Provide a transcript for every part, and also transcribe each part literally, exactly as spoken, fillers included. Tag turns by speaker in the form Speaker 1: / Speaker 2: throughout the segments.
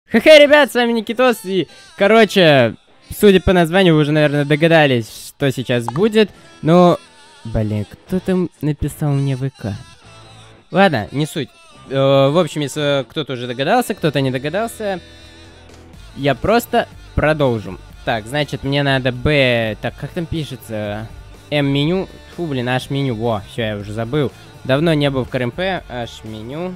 Speaker 1: Хе-хе, ребят, с вами Никитос, и, короче, судя по названию, вы уже, наверное, догадались, что сейчас будет, но, блин, кто там написал мне ВК? Ладно, не суть. Э, в общем, если кто-то уже догадался, кто-то не догадался, я просто продолжу. Так, значит, мне надо Б... Так, как там пишется? М-меню. Фу, блин, H-меню. Во, все, я уже забыл. Давно не был в КРМП. H-меню.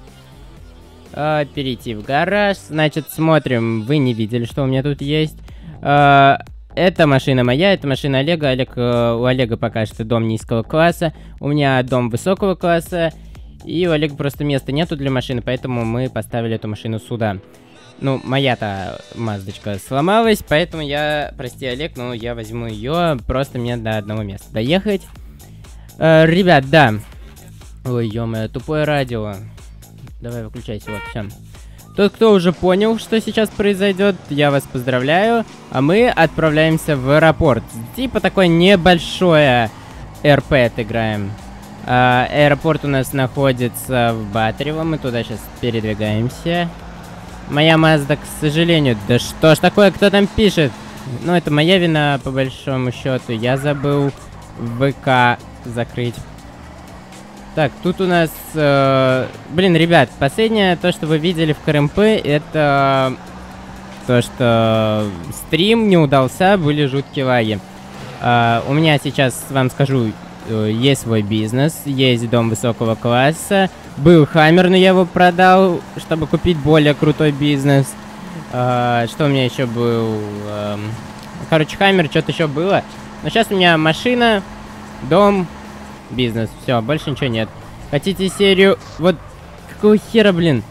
Speaker 1: А, перейти в гараж. Значит, смотрим. Вы не видели, что у меня тут есть. А, это машина моя, это машина Олега. Олег, у Олега пока что дом низкого класса. У меня дом высокого класса. И у Олега просто места нету для машины, поэтому мы поставили эту машину сюда. Ну, моя-то маздочка сломалась, поэтому я, прости, Олег, но я возьму ее, просто мне до одного места доехать. Э, ребят, да. Ой, ё-моё, тупое радио. Давай, выключайся, вот, все. Тот, кто уже понял, что сейчас произойдет, я вас поздравляю. А мы отправляемся в аэропорт. Типа такое небольшое эр пи отыграем. А, аэропорт у нас находится в Батарево, мы туда сейчас передвигаемся. Моя Мазда, к сожалению... Да что ж такое, кто там пишет? Ну, это моя вина, по большому счету. Я забыл ВК закрыть. Так, тут у нас... Э, блин, ребят, последнее, то, что вы видели в КРМП, это... То, что стрим не удался, были жуткие лаги. Э, у меня сейчас, вам скажу, есть свой бизнес, есть дом высокого класса. Был Хаммер, но я его продал, чтобы купить более крутой бизнес. Uh, что у меня еще был? Uh, короче, Хаммер, что-то еще было. Но сейчас у меня машина, дом, бизнес. Все, больше ничего нет. Хотите серию? Вот какого хера, блин?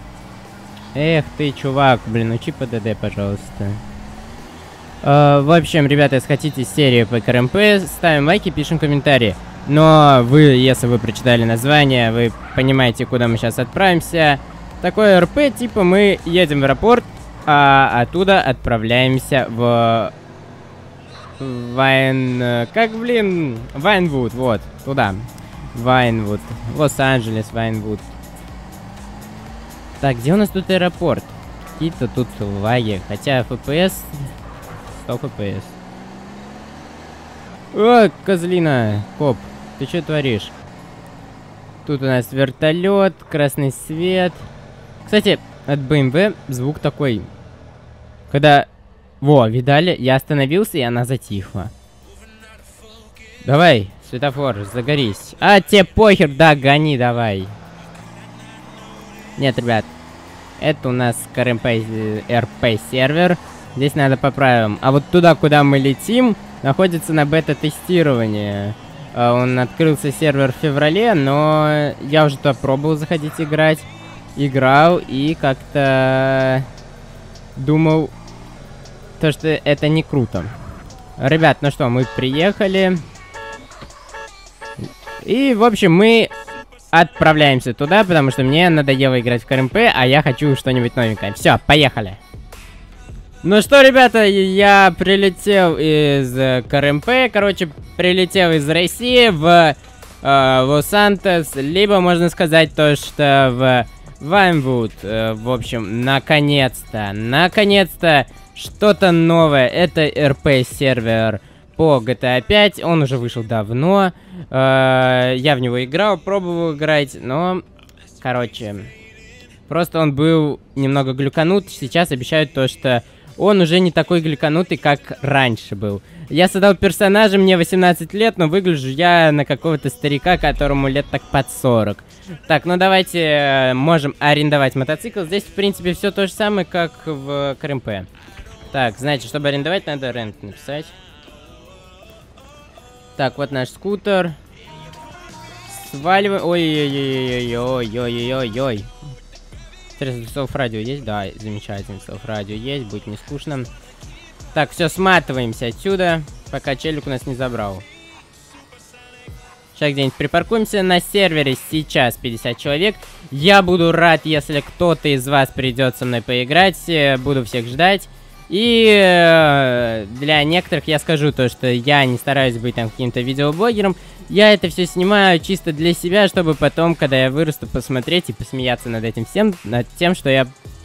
Speaker 1: Эх ты, чувак, блин, учи по ДД, пожалуйста. Uh, в общем, ребята, если хотите серию по КРМП, ставим лайки, пишем комментарии. Но вы, если вы прочитали название, вы понимаете, куда мы сейчас отправимся. Такое РП, типа мы едем в аэропорт, а оттуда отправляемся в... Вайн... Как, блин? Вайнвуд, вот, туда. Вайнвуд. Лос-Анджелес, Вайнвуд. Так, где у нас тут аэропорт? Какие-то тут лаги. Хотя эф пи эс... сто эф пи эс. О, козлина, коп, ты что творишь? Тут у нас вертолет, красный свет. Кстати, от бэ эм вэ звук такой. Когда... Во, видали? Я остановился, и она затихла. Давай, светофор, загорись. А, тебе похер, да, гони, давай. Нет, ребят. Это у нас КРМП эр пи сервер. Здесь надо по правилам. А вот туда, куда мы летим, находится на бета-тестировании. Он открылся сервер в феврале, но я уже туда пробовал заходить играть. Играл и как-то думал, то, что это не круто. Ребят, ну что, мы приехали. И, в общем, мы отправляемся туда, потому что мне надоело играть в КРМП, а я хочу что-нибудь новенькое. Все, поехали. Ну что, ребята, я прилетел из э, КРМП, короче, прилетел из России в э, Лос-Сантос, либо можно сказать то, что в Вайнвуд. Э, в общем, наконец-то, наконец-то что-то новое. Это эр пи сервер по джи ти эй пять, он уже вышел давно. Э, я в него играл, пробовал играть, но, короче, просто он был немного глюканут. Сейчас обещают то, что он уже не такой глюканутый, как раньше был. Я создал персонажа, мне восемнадцать лет, но выгляжу я на какого-то старика, которому лет так под сорок. Так, ну давайте э, можем арендовать мотоцикл. Здесь, в принципе, все то же самое, как в КРМП. Так, значит, чтобы арендовать, надо рент написать. Так, вот наш скутер. Сваливаем. Ой-ой-ой-ой-ой-ой-ой-ой-ой. Интересно, селф-радио есть? Да, замечательно, селф-радио есть, будет не скучно. Так, все, сматываемся отсюда, пока челик у нас не забрал. Сейчас где-нибудь припаркуемся. На сервере сейчас пятьдесят человек. Я буду рад, если кто-то из вас придет со мной поиграть. Буду всех ждать. И э, для некоторых я скажу то, что я не стараюсь быть там каким-то видеоблогером. Я это все снимаю чисто для себя, чтобы потом, когда я вырасту, посмотреть и посмеяться над этим всем, над тем, что я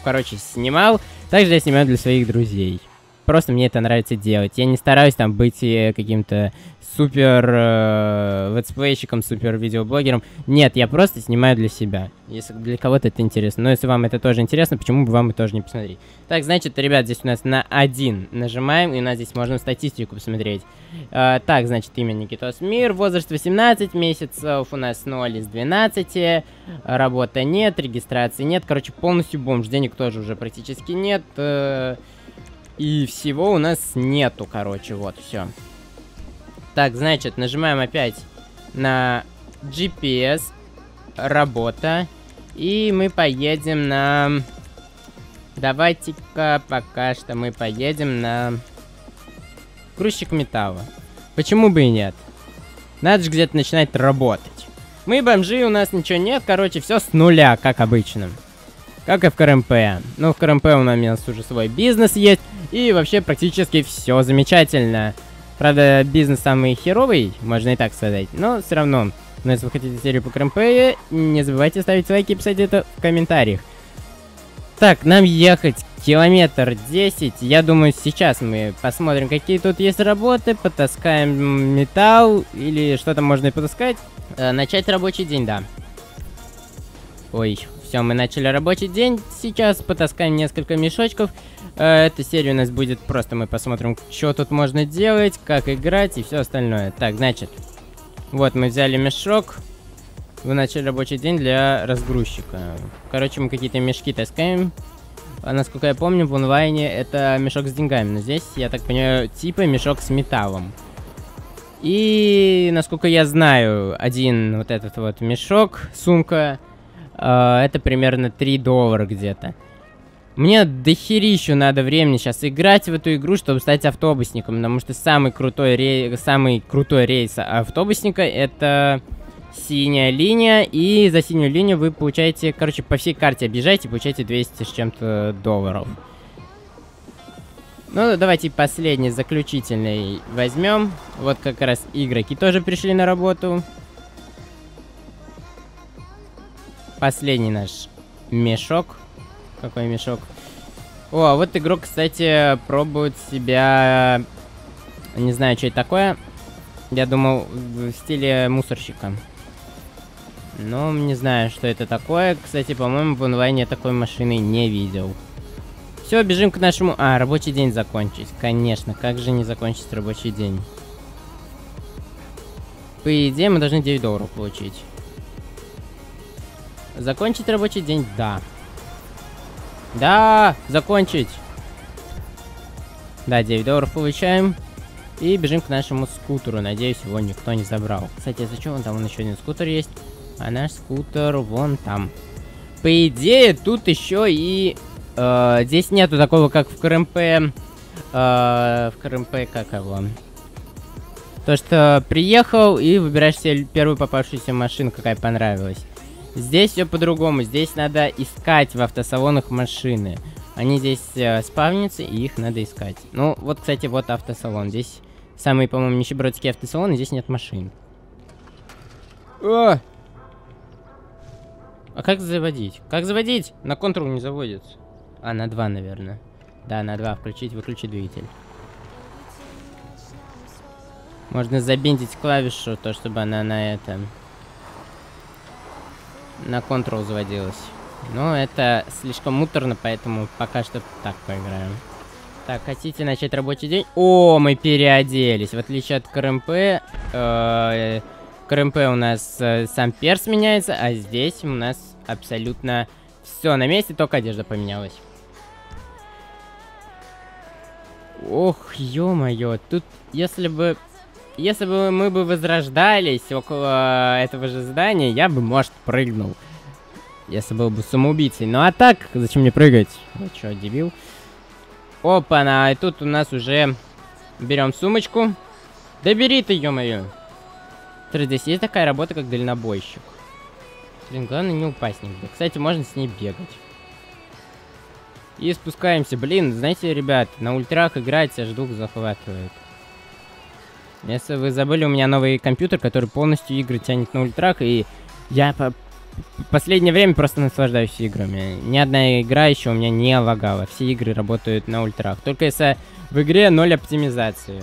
Speaker 1: короче, снимал. Также я снимаю для своих друзей. Просто мне это нравится делать. Я не стараюсь там быть каким-то супер э, летсплейщиком, супер видеоблогером. Нет, я просто снимаю для себя. Если для кого-то это интересно. Но если вам это тоже интересно, почему бы вам и тоже не посмотреть? Так, значит, ребят, здесь у нас на один нажимаем, и у нас здесь можно статистику посмотреть. Э, так, значит, имя Никитос Мир, возраст восемнадцать месяцев, у нас ноль из двенадцати, работа нет, регистрации нет. Короче, полностью бомж, денег тоже уже практически нет. Э, И всего у нас нету, короче, вот, все. Так, значит, нажимаем опять на джи пи эс, работа, и мы поедем на... Давайте-ка пока что мы поедем на грузчик металла. Почему бы и нет? Надо же где-то начинать работать. Мы бомжи, у нас ничего нет, короче, все с нуля, как обычно. Как и в КРМП. Ну, в КРМП у нас уже свой бизнес есть. И вообще практически все замечательно. Правда, бизнес самый херовый, можно и так сказать. Но все равно, но если вы хотите серию по КРМП, не забывайте ставить лайки и писать это в комментариях. Так, нам ехать километр десять. Я думаю, сейчас мы посмотрим, какие тут есть работы. Потаскаем металл или что там можно и потаскать. Э, начать рабочий день, да. Ой. Все, мы начали рабочий день. Сейчас потаскаем несколько мешочков. Э, эта серия у нас будет просто, мы посмотрим, что тут можно делать, как играть и все остальное. Так, значит, вот мы взяли мешок. Вы начали рабочий день для разгрузчика. Короче, мы какие-то мешки таскаем. А, насколько я помню, в онлайне это мешок с деньгами. Но здесь, я так понимаю, типа мешок с металлом. И, насколько я знаю, один вот этот вот мешок, сумка... Uh, это примерно три доллара где-то. Мне дохерищу надо времени сейчас играть в эту игру, чтобы стать автобусником. Потому что самый крутой, рей... самый крутой рейс автобусника — это синяя линия. И за синюю линию вы получаете, короче, по всей карте объезжаете, получаете двести с чем-то долларов. Ну, давайте последний, заключительный возьмем. Вот как раз игроки тоже пришли на работу. Последний наш мешок. Какой мешок? О, вот игрок, кстати, пробует себя... Не знаю, что это такое. Я думал, в стиле мусорщика. Но не знаю, что это такое. Кстати, по-моему, в онлайне такой машины не видел. Все, бежим к нашему... А, рабочий день закончить. Конечно, как же не закончить рабочий день? По идее, мы должны девять долларов получить. Закончить рабочий день? Да. Да, закончить. Да, девять долларов получаем. И бежим к нашему скутеру. Надеюсь, его никто не забрал. Кстати, зачем он там? Вон еще один скутер есть. А наш скутер вон там. По идее, тут еще и... Э, здесь нету такого, как в КРМП. Э, в КРМП как его? То, что приехал и выбираешь себе первую попавшуюся машину, какая понравилась. Здесь все по-другому. Здесь надо искать в автосалонах машины. Они здесь э, спавнятся, и их надо искать. Ну, вот, кстати, вот автосалон. Здесь самый, по-моему, нищебродский автосалон, и здесь нет машин. О! А как заводить? Как заводить? На контрол не заводится. А, на два, наверное. Да, на два. Включить, выключить двигатель. Можно забиндить клавишу, то, чтобы она на этом... На контрол заводилась. Но это слишком муторно, поэтому пока что так поиграем. Так, хотите начать рабочий день? О, мы переоделись. В отличие от КРМП, э, КРМП у нас э, сам перс меняется, а здесь у нас абсолютно все на месте, только одежда поменялась. Ох, ё-моё, тут если бы... Если бы мы бы возрождались около этого же здания, я бы, может, прыгнул. Если был бы самоубийцей. Ну а так, зачем мне прыгать? Вы чё, дебил? Опа-на, и тут у нас уже... Берем сумочку. Да бери ты, ё-моё. Здесь есть такая работа, как дальнобойщик. Блин, главное не упасть нигде. Кстати, можно с ней бегать. И спускаемся. Блин, знаете, ребят, на ультрах играть аж дух захватывает. Если вы забыли, у меня новый компьютер, который полностью игры тянет на ультрах, и я по в последнее время просто наслаждаюсь играми. Ни одна игра еще у меня не лагала. Все игры работают на ультрах. Только если в игре ноль оптимизации.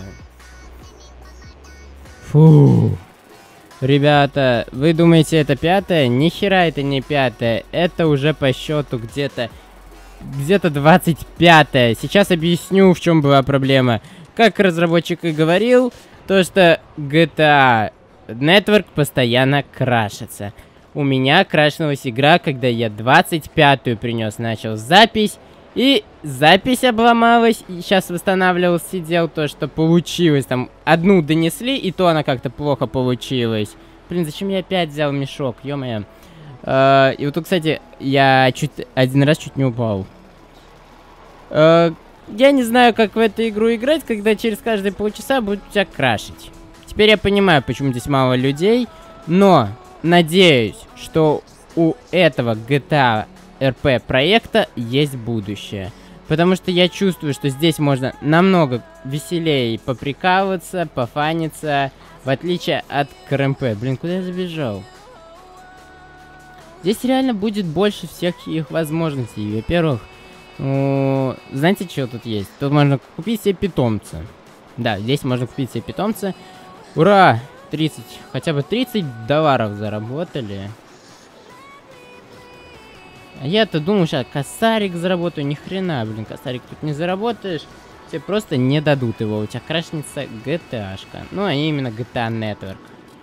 Speaker 1: Фу. Ребята, вы думаете, это пятое? Ни хера это не пятое. Это уже по счету где-то... Где-то двадцать пятое. Сейчас объясню, в чем была проблема. Как разработчик и говорил, то что джи ти эй Network постоянно крашится. У меня крашнулась игра, когда я двадцать пятую принес, начал запись. И запись обломалась. И сейчас восстанавливал, сидел, то, что получилось. Там одну донесли, и то она как-то плохо получилась. Блин, зачем я опять взял мешок, ё-моё. Uh, и вот тут, кстати, я чуть один раз чуть не упал. Uh, я не знаю, как в эту игру играть, когда через каждые полчаса будет тебя крашить. Теперь я понимаю, почему здесь мало людей, но надеюсь, что у этого джи ти эй эр пи проекта есть будущее. Потому что я чувствую, что здесь можно намного веселее поприкалываться, пофаниться, в отличие от ка эр эм пэ. Блин, куда я забежал? Здесь реально будет больше всяких возможностей. Во-первых, ну, знаете, что тут есть? Тут можно купить себе питомца. Да, здесь можно купить себе питомца. Ура! тридцать, хотя бы тридцать долларов заработали. А я-то думаю, сейчас косарик заработаю. Ни хрена, блин, косарик тут не заработаешь. Тебе просто не дадут его. У тебя крашнется джи ти эй-шка. Ну, а именно джи ти эй Network.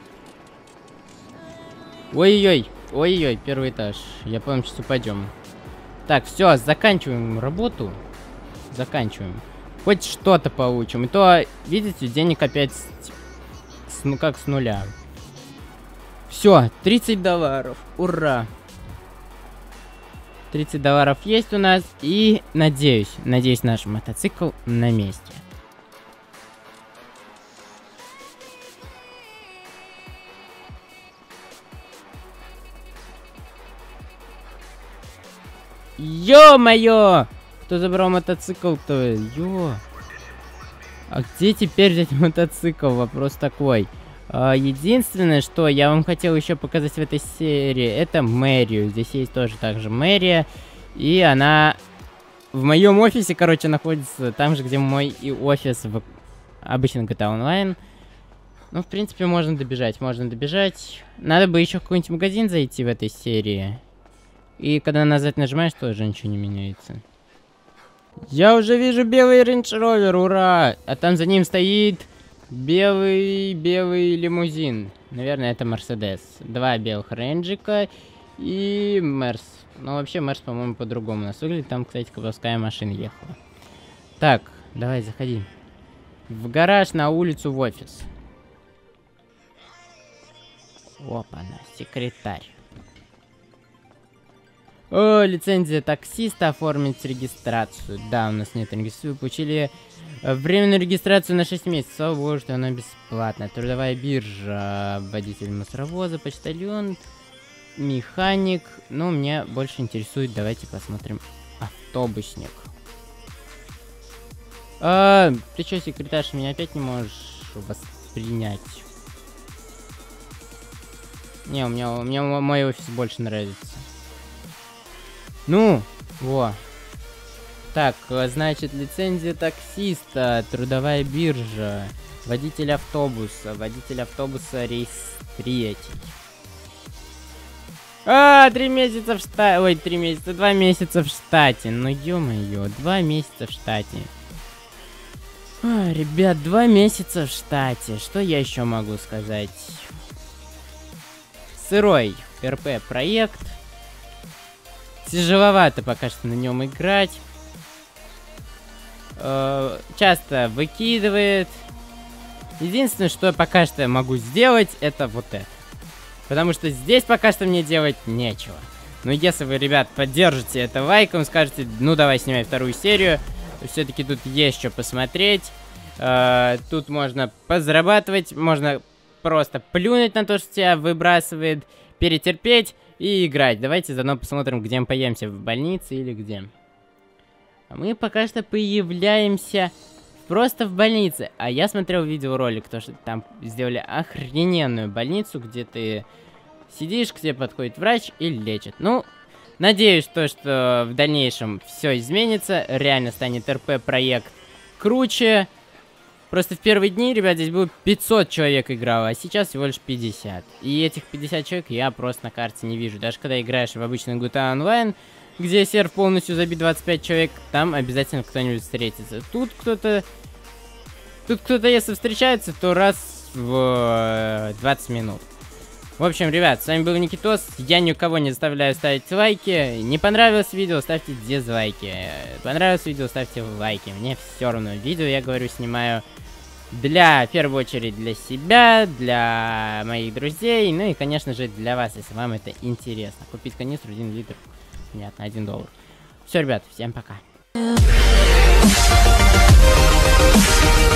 Speaker 1: Ой-ой-ой. Ой-ой, первый этаж. Я, по-моему, сейчас упадем. Так, все, заканчиваем работу. Заканчиваем. Хоть что-то получим. И то, видите, денег опять с, с, ну, как с нуля. Все, тридцать долларов. Ура! тридцать долларов есть у нас. И надеюсь, надеюсь, наш мотоцикл на месте. Ё-моё! Кто забрал мотоцикл-то? Ё! А где теперь взять мотоцикл? Вопрос такой. А, единственное, что я вам хотел еще показать в этой серии, это мэрию. Здесь есть тоже также мэрия. И она в моем офисе, короче, находится там же, где мой и офис в обычном джи ти эй Online. Ну, в принципе, можно добежать, можно добежать. Надо бы еще в какой-нибудь магазин зайти в этой серии. И когда назад нажимаешь, тоже ничего не меняется. Я уже вижу белый Range Rover, ура! А там за ним стоит белый, белый лимузин. Наверное, это Mercedes. Два белых рейнджика и Мерс. Ну, вообще, Мерс, по-моему, по-другому нас выглядит. Там, кстати, колосская машина ехала. Так, давай, заходи. В гараж, на улицу, в офис. Опа-на, секретарь. О, лицензия таксиста, оформить регистрацию. Да, у нас нет регистрации. Вы получили временную регистрацию на шесть месяцев. Слава богу, что она бесплатная. Трудовая биржа, водитель мусоровоза, почтальон, механик. Ну, меня больше интересует, давайте посмотрим, автобусник. А, ты чё, секретарь, меня опять не можешь воспринять? Не, у меня, у меня мой офис больше нравится. Ну, во. Так, значит, лицензия таксиста, трудовая биржа, водитель автобуса, водитель автобуса рейс третий. А, три месяца в штате, ой, три месяца, два месяца в штате, ну ё-моё, два месяца в штате. А, ребят, два месяца в штате, что я еще могу сказать? Сырой эр пи проект. Тяжеловато пока что на нем играть. Э, часто выкидывает. Единственное, что я пока что могу сделать, это вот это. Потому что здесь пока что мне делать нечего. Но если вы, ребят, поддержите это лайком, скажете, ну давай снимай вторую серию. Все-таки тут есть что посмотреть. Э, тут можно позарабатывать, можно просто плюнуть на то, что тебя выбрасывает, перетерпеть и играть. Давайте заодно посмотрим, где мы появимся, в больнице или где. А мы пока что появляемся просто в больнице. А я смотрел видеоролик, то что там сделали охрененную больницу, где ты Сидишь, к тебе подходит врач и лечит. Ну, надеюсь, то, что в дальнейшем все изменится. Реально станет РП-проект круче. Просто в первые дни, ребят, здесь было пятьсот человек играло, а сейчас всего лишь пятьдесят. И этих пятьдесят человек я просто на карте не вижу. Даже когда играешь в обычный джи ти эй онлайн, где сервер полностью забит двадцать пять человек, там обязательно кто-нибудь встретится. Тут кто-то... Тут кто-то, если встречается, то раз в двадцать минут. В общем, ребят, с вами был Никитос. Я никого не заставляю ставить лайки. Не понравилось видео, ставьте дизлайки. Понравилось видео, ставьте лайки. Мне все равно. Видео, я говорю, снимаю для, в первую очередь, для себя, для моих друзей. Ну и, конечно же, для вас, если вам это интересно. Купить канистру один литр. Понятно, один доллар. Все, ребят, всем пока.